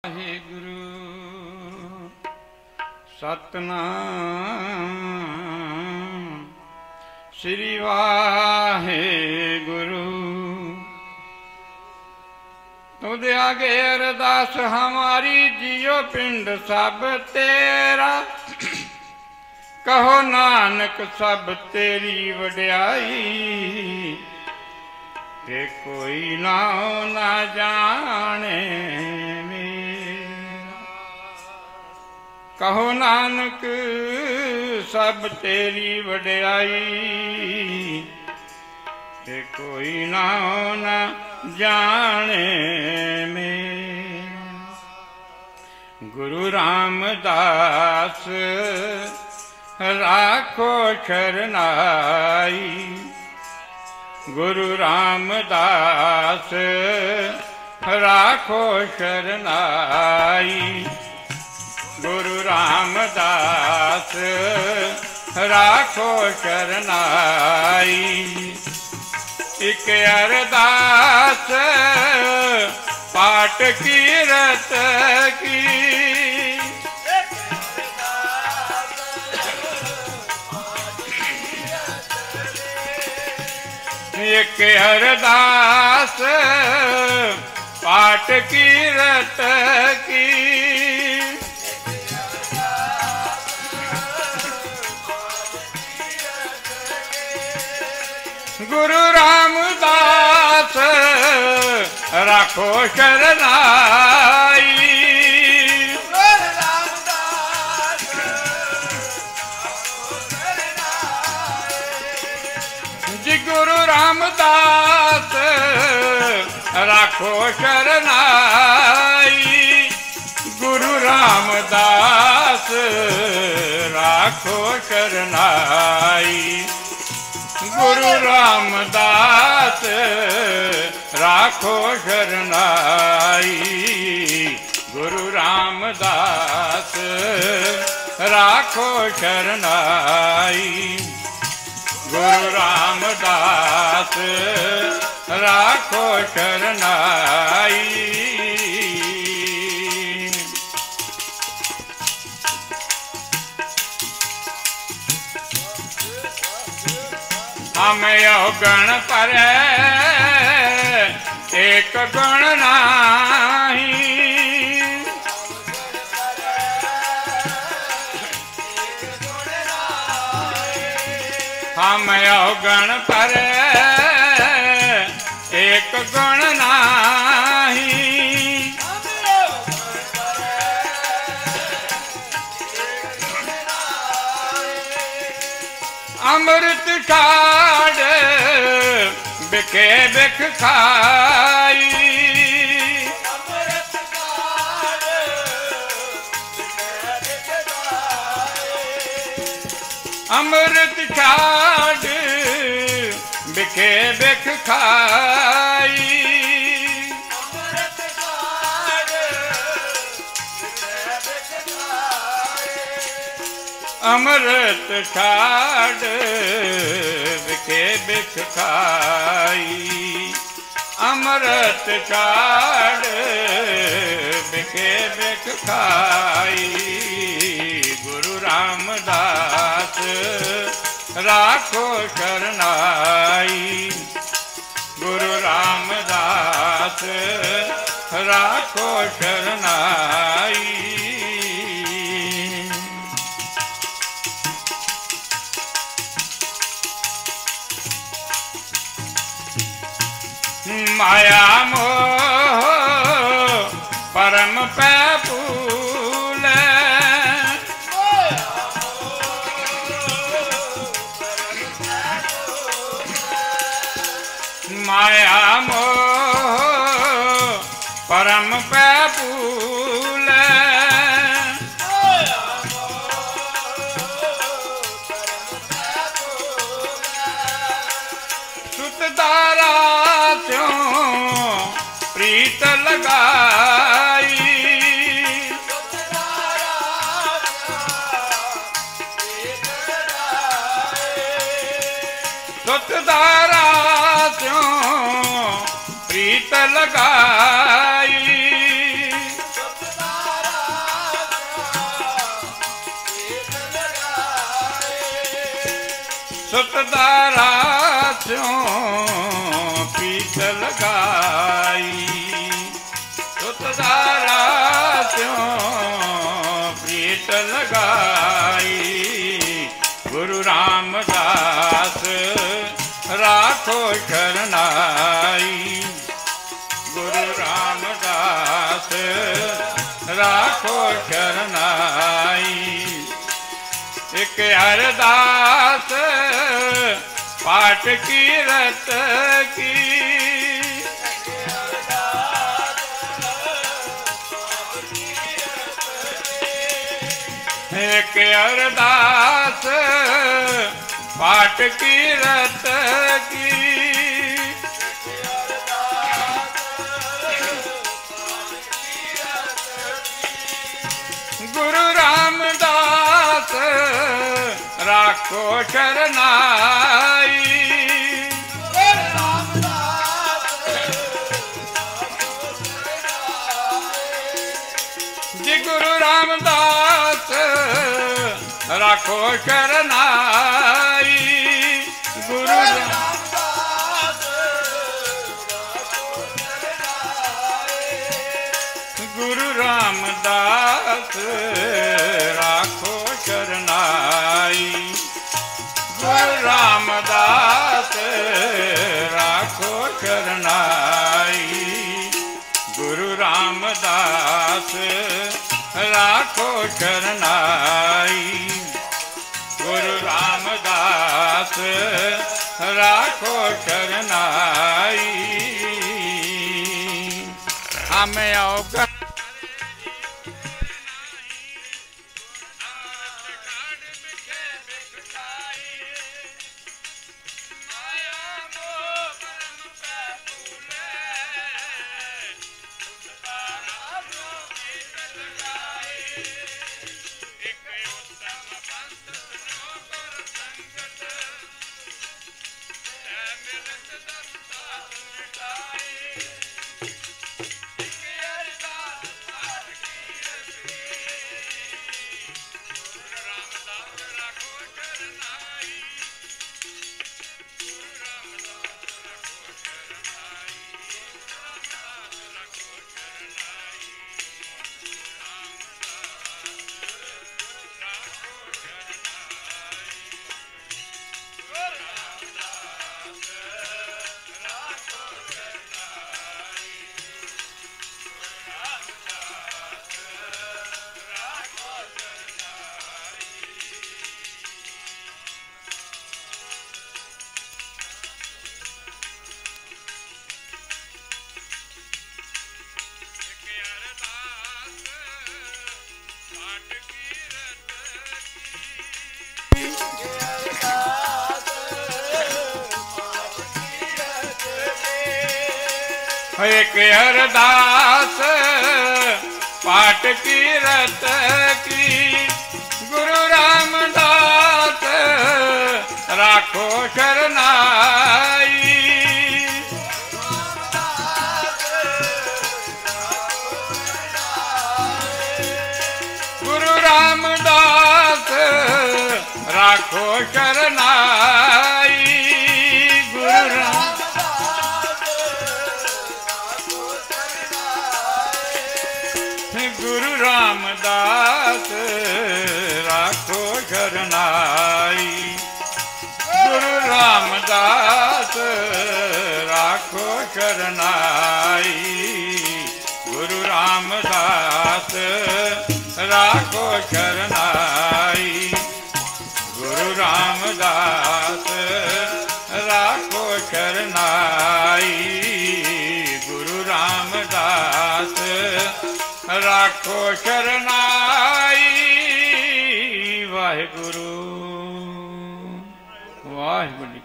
वाहिगुरु सतनाम श्री वाहिगुरु। तुझे आगे अरदास हमारी जियो पिंड सब तेरा, कहो नानक सब तेरी वड्याई, के कोई नाओ ना जाने मेरा। कहो नानक सब तेरी वड्याई, के कोई नाओ ना जाने मेरा। गुरु रामदास राखो शरनाई, गुरु रामदास राखो शरनाई, गुरु रामदास राखो शरनाई। एक अरदास पाठ कीरत की, एक अरदास पाठ कीरत की, गुरु रामदास राखो शरनाई, जी गुरु रामदास राखो शरनाई, गुरु रामदास राखो शरनाई, गुरु रामदास राखो शरनाई, गुरु रामदास राखो शरनाई, गुरु रामदास राखो शरनाई। हम गण पर एक गुण नाही, हम गण पर एक गुण नाही, अमृत ठाड़ बिखे बिख खाई, अमृत ठाड़ बिखे बिख खाई, अमृत ठाड़ बिखे बिख खाई, अमृत ठाड़ बिखे बिख खाई, गुरु रामदास राखो शरनाई, गुरु रामदास राखो शरनाई। माया मोह परम पै फूल, माया मोह परम पै फूल, सुतदारा त्यों प्रीत लगाई, सुतदारा त्यों प्रीत लगाई, सुतदारा स्यों पीत लगाई, सुतदारा स्यों प्रीत लगाई। गुरु रामदास राखो शरणाई, गुरु रामदास राखो शरणाई। एक अरदास पाठ की रत की, एक अरदास पाठ की रत की। गुरु रामदास राखो शरणाई, जी गुरु रामदास राखो शरणाई। गुरु गुरु रामदास राखो शरणाई, गुरु रामदास राखो शरणाई। गुरु रामदास राखो शरणाई, गुरु रामदास राखो शरणाई। हमें अवगत एक अरदास पाठ की रत की। गुरु रामदास राखो शरणाई, गुरु रामदास राखो शरणाई। गुरु रामदास राखो शरणाई, गुरु रामदास राखो शरणाई। गुरु रामदास राखो शरणाई, गुरु रामदास राखो शरणाई। गुरु रामदास राखो शरणाई। वाहिगुरु वाहिगुरु।